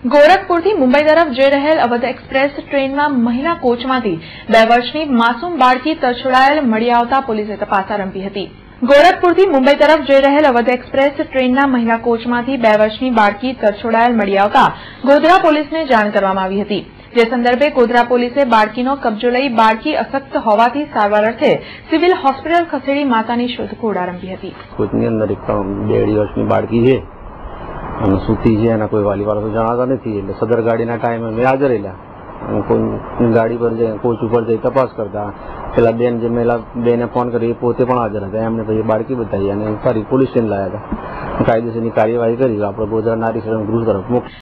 ગોરખપુરથી મુંબઈ તરફ જઈ રહેલ અવધ એક્સપ્રેસ ટ્રેનમાં મહિલા કોચમાંથી 2 વર્ષની માસૂમ બાળકી તરછોડાયેલ મળી આવતા પોલીસે તપાસ આરંભી હતી। ગોરખપુરથી મુંબઈ તરફ જઈ રહેલ અવધ એક્સપ્રેસ ટ્રેનના મહિલા કોચમાંથી 2 વર્ષની બાળકી તરછોડાયેલ મળી આવતા ગોધરા પોલીસને જાણ કરવામાં આવી હતી। જે સંદર્ભે ગોધરા પોલીસે બાળકીનો કબજો લઈ બાળકી અશક્ત હોવાથી સારવાર અર્થે સિવિલ હોસ્પિટલ ખસેડી માતાની શોધખોળ આરંભી હતી। કોચની અંદર એક 1.5 વર્ષની બાળકી છે અને સૂતી છે એના કોઈ વાલીવાળા તો જણાતા નથી એટલે સદર ગાડીના ટાઈમે મેં હાજર રહેલા અને કોઈ ગાડી પર જઈ કોચ ઉપર જઈ તપાસ કરતા પેલા બેન જે મેલા બેને ફોન કરી એ પોતે પણ હાજર હતા। એમને પછી બાળકી બતાવી અને ફરી પોલીસ સ્ટેશન લાવ્યા હતા। કાયદેસરની કાર્યવાહી કરી આપણે ગોધરા નારી શરણ ગૃહ તરફ મોકલી।